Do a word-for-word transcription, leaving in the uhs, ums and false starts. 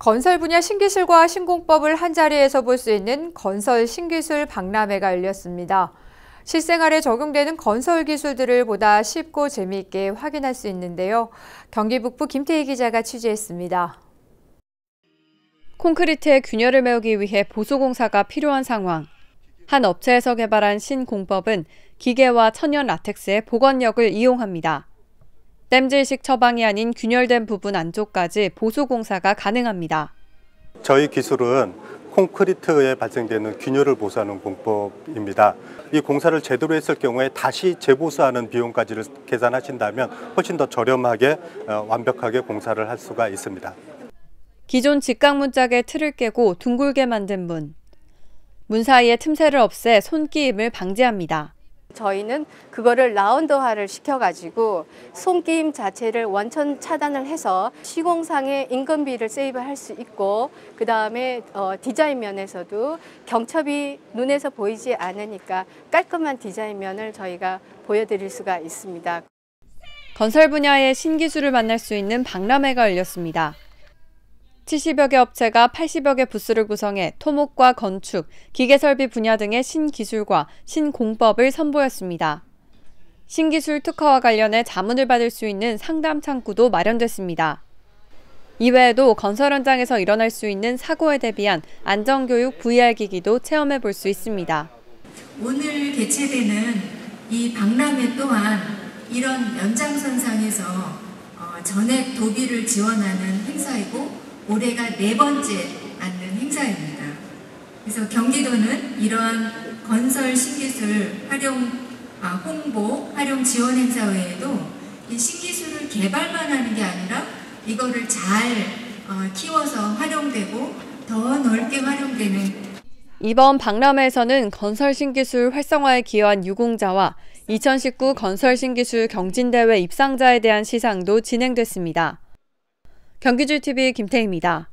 건설 분야 신기술과 신공법을 한자리에서 볼 수 있는 건설 신기술 박람회가 열렸습니다. 실생활에 적용되는 건설 기술들을 보다 쉽고 재미있게 확인할 수 있는데요. 경기 북부 김태희 기자가 취재했습니다. 콘크리트의 균열을 메우기 위해 보수공사가 필요한 상황. 한 업체에서 개발한 신공법은 기계와 천연 라텍스의 복원력을 이용합니다. 땜질식 처방이 아닌 균열된 부분 안쪽까지 보수공사가 가능합니다. 저희 기술은 콘크리트에 발생되는 균열을 보수하는 공법입니다. 이 공사를 제대로 했을 경우에 다시 재보수하는 비용까지를 계산하신다면 훨씬 더 저렴하게 완벽하게 공사를 할 수가 있습니다. 기존 직각 문짝의 틀을 깨고 둥글게 만든 문. 문 사이의 틈새를 없애 손끼임을 방지합니다. 저희는 그거를 라운드화를 시켜가지고 손끼임 자체를 원천 차단을 해서 시공상의 인건비를 세이브할 수 있고, 그 다음에 어, 디자인 면에서도 경첩이 눈에서 보이지 않으니까 깔끔한 디자인 면을 저희가 보여드릴 수가 있습니다. 건설 분야의 신기술을 만날 수 있는 박람회가 열렸습니다. 칠십여 개 업체가 팔십여 개 부스를 구성해 토목과 건축, 기계설비 분야 등의 신기술과 신공법을 선보였습니다. 신기술 특허와 관련해 자문을 받을 수 있는 상담 창구도 마련됐습니다. 이외에도 건설 현장에서 일어날 수 있는 사고에 대비한 안전교육 브이알 기기도 체험해 볼 수 있습니다. 오늘 개최되는 이 박람회 또한 이런 연장선상에서 전액 도비를 지원하는 행사이고 올해가 네 번째 맞는 행사입니다. 그래서 경기도는 이러한 건설 신기술 활용 아, 홍보, 활용 지원 행사 외에도 이 신기술을 개발만 하는 게 아니라 이거를 잘 어, 키워서 활용되고 더 넓게 활용되는. 이번 박람회에서는 건설 신기술 활성화에 기여한 유공자와 이천십구 건설 신기술 경진대회 입상자에 대한 시상도 진행됐습니다. 경기줄티비 김태희입니다.